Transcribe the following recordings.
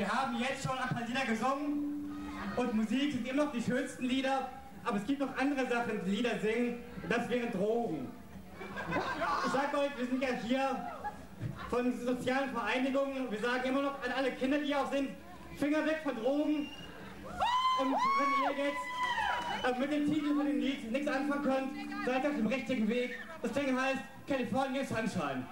wir haben jetzt schon ein paar Lieder gesungen und Musik sind immer noch die schönsten Lieder, aber es gibt noch andere Sachen, die Lieder singen und das wären Drogen. Ich sag euch, wir sind ja hier von sozialen Vereinigungen, wir sagen immer noch an alle Kinder, die hier auch sind, Finger weg von Drogen. Und wenn ihr jetzt mit dem Titel von dem Lied nichts anfangen könnt, seid ihr auf dem richtigen Weg. Das Ding heißt California Sunshine.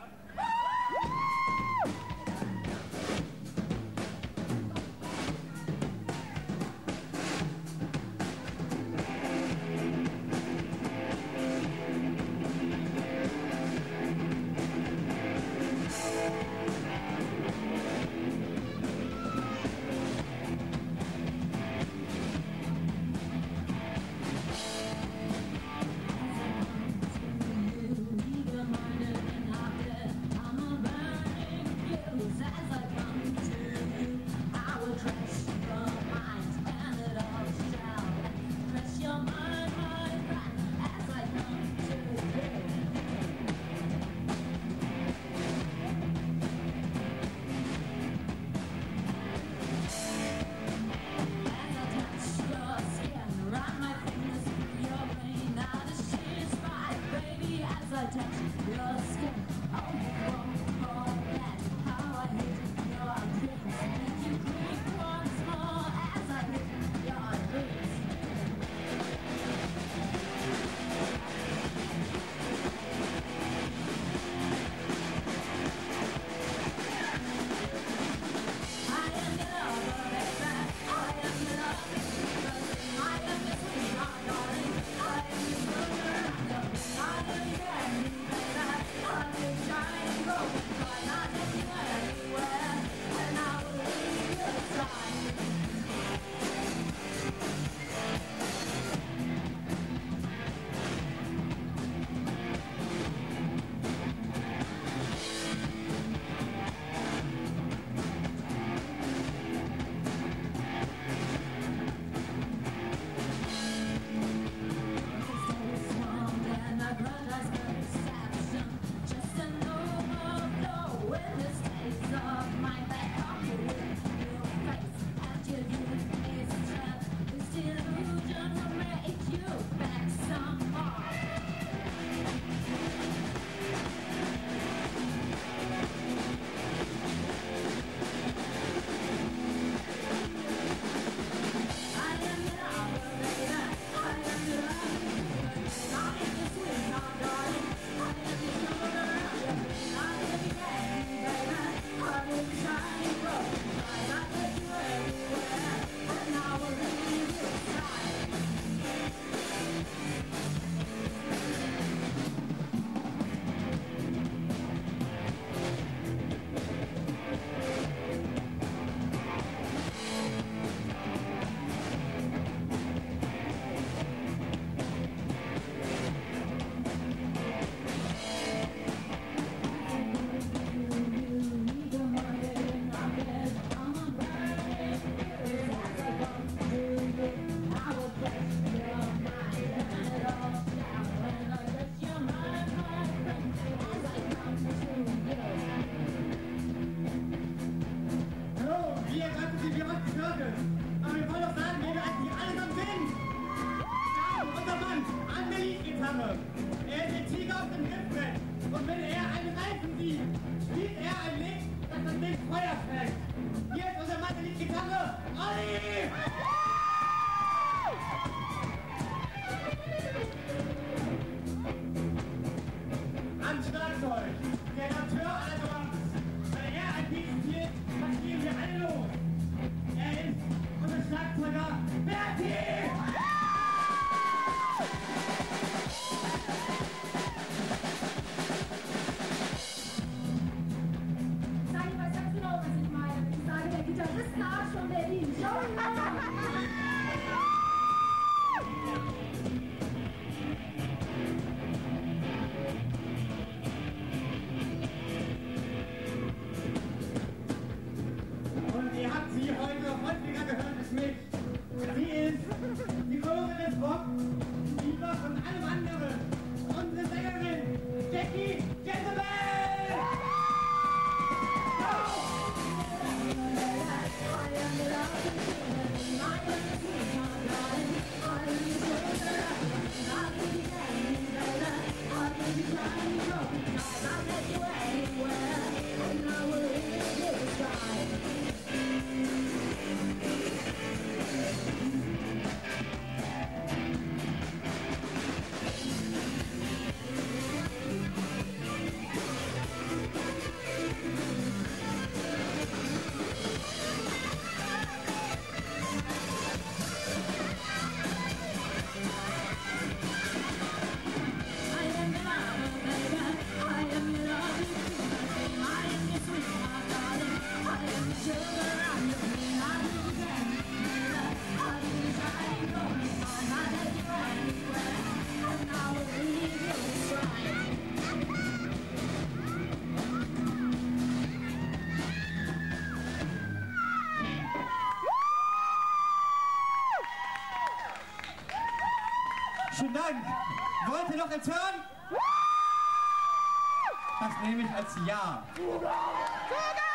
Schönen Dank. Wollt ihr noch etwas hören? Das nehme ich als Ja.